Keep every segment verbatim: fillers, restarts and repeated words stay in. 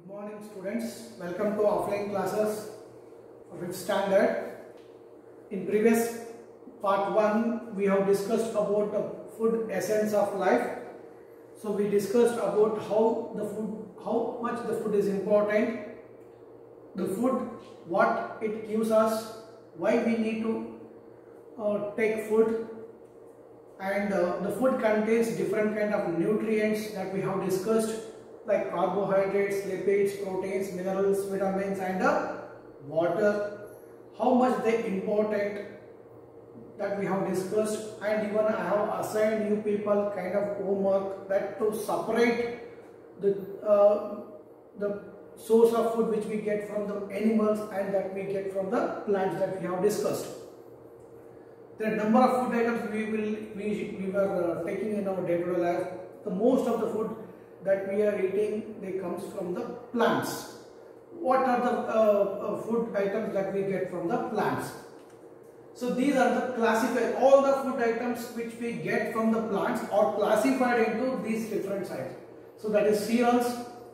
Good morning students, welcome to offline classes for fifth standard. In previous part one we have discussed about the food essence of life. So we discussed about how the food, how much the food is important, the food, what it gives us, why we need to uh, take food, and uh, the food contains different kind of nutrients that we have discussed, like carbohydrates, lipids, proteins, minerals, vitamins, and uh, water. How much they important that we have discussed, and even I have assigned you people kind of homework that to separate the uh, the source of food which we get from the animals and that we get from the plants that we have discussed. There are number of food items we will we, we were uh, taking in our day-to-day life. The most of the food that we are eating, they comes from the plants. What are the uh, uh, food items that we get from the plants? So these are the classified, all the food items which we get from the plants are classified into these different sides. So that is cereals,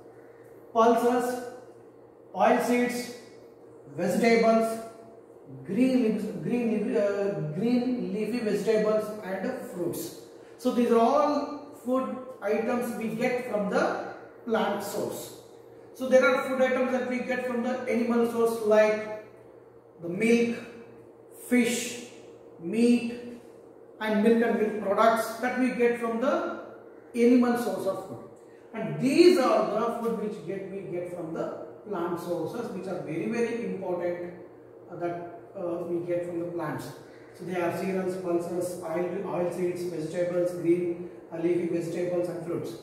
pulses, oil seeds, vegetables, green leaves, green, uh, green leafy vegetables, and uh, fruits. So these are all food items we get from the plant source. So there are food items that we get from the animal source, like the milk, fish, meat, and milk and milk products that we get from the animal source of food. And these are the food which get we get from the plant sources, which are very very important uh, that uh, we get from the plants. So they are cereals, pulses, oil, oil seeds, vegetables, green uh, leafy vegetables, and fruits.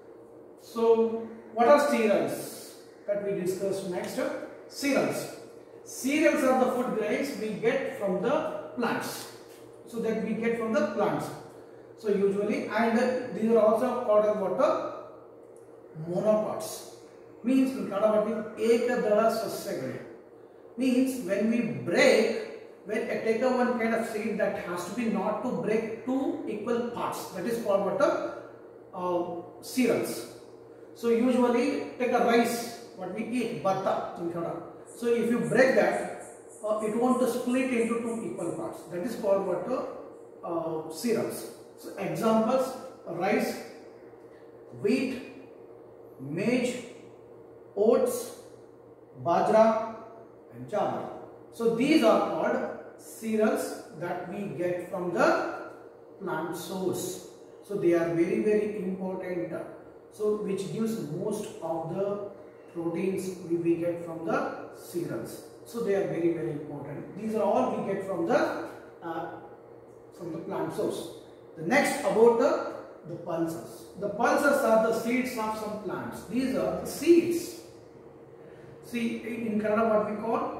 So what are cereals that we discussed next? Cereals. Cereals are the food grains we get from the plants. So that we get from the plants. So usually, and uh, these are also called as what? Monocots. Means in Kannada ekadala sasyagale. Means when we break, when I take a one kind of seed, that has to be not to break two equal parts. That is called what? Uh, cereals. So usually take a rice, what we eat, batta in Kannada. So if you break that, uh, it won't split into two equal parts. That is called what? Uh, cereals. So examples: rice, wheat, maize, oats, bajra, and jawar. So these are called cereals that we get from the plant source. So they are very very important. So which gives most of the proteins we, we get from the cereals. So they are very very important. These are all we get from the uh, from the plant source. The next about the the pulses. The pulses are the seeds of some plants. These are the seeds. See, in Kannada what we call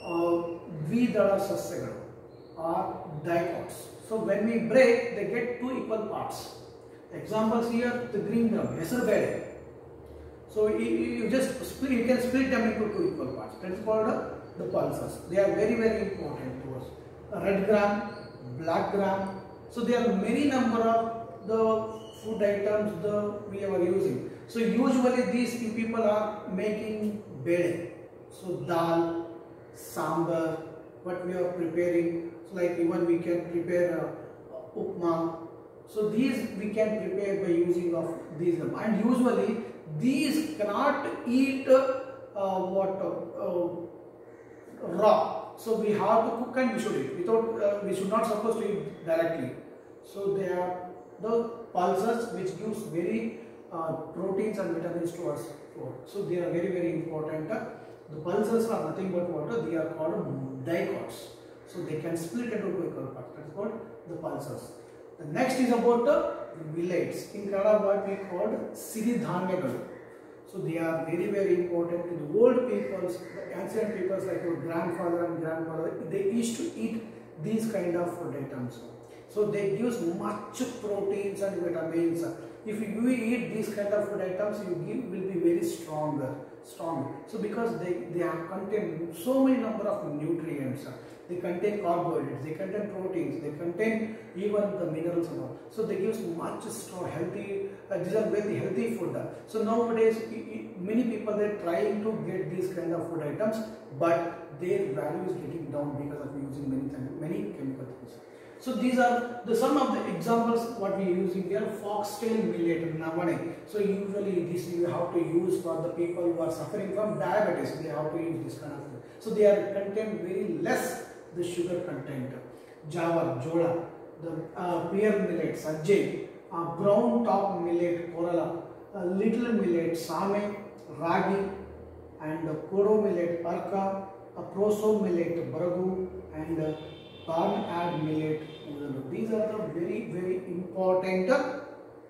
Dvidala sasyagalu or dicots. So when we break, they get two equal parts. Examples here: the green gram, hesar bede. So you, you just split, you can split them into two equal parts. That is called uh, the pulses. They are very very important to us. A red gram, black gram. So there are many number of the food items the we are using. So usually these people are making bede. So dal, sambar, what we are preparing. So like even we can prepare uh, upma. So these we can prepare by using of these, and usually these cannot eat uh, what uh, uh, raw. So we have to cook and we should eat. Without uh, we should not supposed to eat directly. So they are the pulses which gives very uh, proteins and vitamins to us food. So they are very very important. The pulses are nothing but what? They are called dicots. So they can split into two equal parts. That is called the pulses. The next is about the millets. In Kannada what we called siridhanyagalu. So they are very very important to the old peoples, the ancient peoples like your grandfather and grandmother. They used to eat these kind of food items. So they give much proteins and vitamins. If you eat these kind of food items, you give, will be very stronger, strong. So because they, they have contain so many number of nutrients. They contain carbohydrates, they contain proteins, they contain even the minerals and all. So they give much strong, healthy, uh, these are very healthy food. So nowadays, many people they are trying to get these kind of food items, but their value is getting down because of using many many chemical things. So these are the some of the examples what we are using here. Foxtail millet, navane. So usually this you have to use for the people who are suffering from diabetes. They have to use this kind of food. So they are contain very less the sugar content. Jawar, jola, the uh, pear millet, sajje, uh, brown top millet, korala, uh, little millet, same, ragi, and uh, kodo millet, arka, uh, proso millet, baragu, and uh, palm ad millet. These are the very very important uh,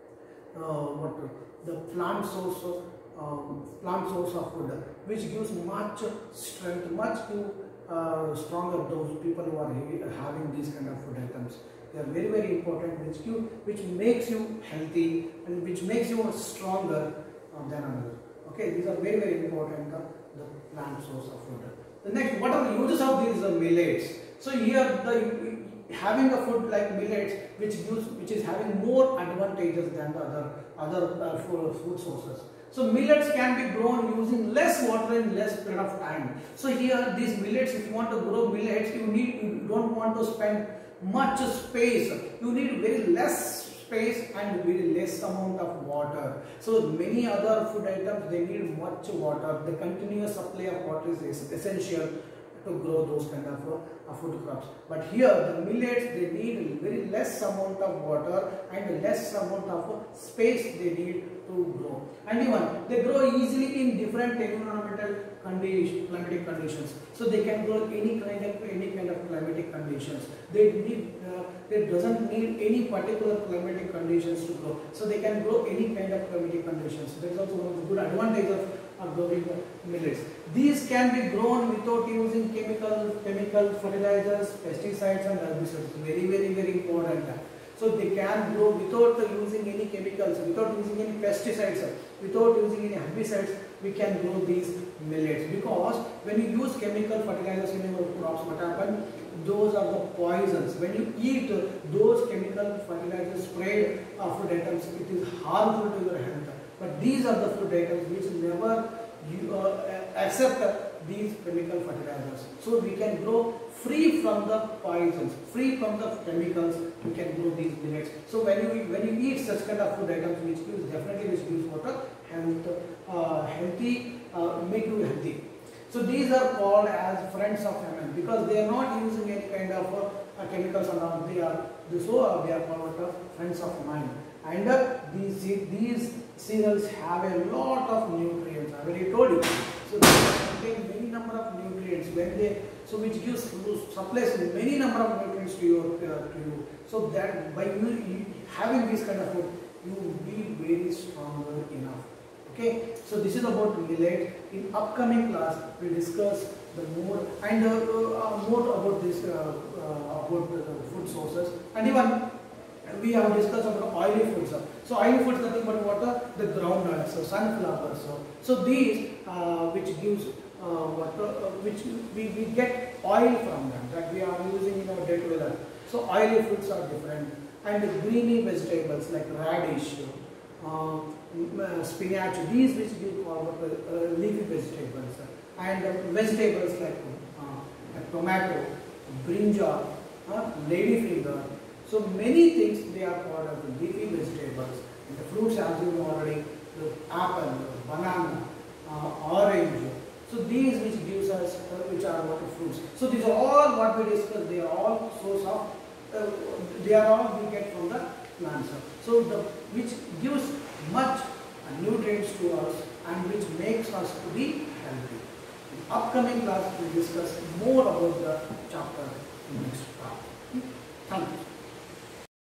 what the plant source of um, plant source of food, which gives much strength, much to uh, stronger those people who are having these kind of food items. They are very very important, which you which makes you healthy and which makes you stronger uh, than others. Okay, these are very very important. Uh, the plant source of food. The next, what are the uses of these uh, millets? So here the having a food like millets, which gives, which is having more advantages than the other other uh, food sources. So millets can be grown using less water in less period of time. So here these millets, if you want to grow millets, you need you don't want to spend much space. You need very less space and very less amount of water. So many other food items they need much water. The continuous supply of water is essential to grow those kind of uh, food crops. But here the millets they need very less amount of water and less amount of space they need to grow. And even they grow easily in different environmental conditions, climatic conditions. So they can grow any kind of any kind of climatic conditions. They need uh, they doesn't need any particular climatic conditions to grow. So they can grow any kind of climatic conditions. That is also one of the good advantages of of growing millets. These can be grown without using chemical chemical fertilizers, pesticides and herbicides. Very very very important. So they can grow without using any chemicals, without using any pesticides, without using any herbicides. We can grow these millets, because when you use chemical fertilizers in your crops, what happens? Those are the poisons. When you eat those chemical fertilizers sprayed uh, food items, it is harmful to your health. But these are the food items which never you, uh, accept these chemical fertilizers. So we can grow free from the poisons, free from the chemicals. We can grow these millets. So when you when you eat such kind of food items, which gives definitely which gives water health, uh, healthy, uh, make you healthy. So these are called as friends of famine, because they are not using any kind of uh, chemicals around. They are so uh, they are called uh, friends of mine. And uh, these these cereals have a lot of nutrients. I already told you. So they contain many number of nutrients. When they so which gives supplies many number of nutrients to your uh, to you. So that by you having this kind of food, you will be very stronger enough. Okay. So this is about millet. In upcoming class, we will discuss the more and uh, uh, more about this uh, uh, about the food sources, and even we have discussed about oily foods. So oily foods nothing but what? The groundnuts, so sunflowers. So, so these uh, which gives uh, what uh, which we, we get oil from them, that we are using in our day-to-day life. So oily foods are different, and greeny vegetables like radish, uh, spinach, these which give uh, uh, leafy vegetables, and uh, vegetables like uh, tomato, brinjal, uh, ladyfinger. So many things they are called as the leafy vegetables. And the fruits as you know already, the apple, the banana, uh, orange. So these which gives us, uh, which are what fruits. So these are all what we discussed. They are all source of, uh, they are all we get from the plants. So the which gives much uh, nutrients to us and which makes us to be healthy. In upcoming class we will discuss more about the chapter in next part. Thank you.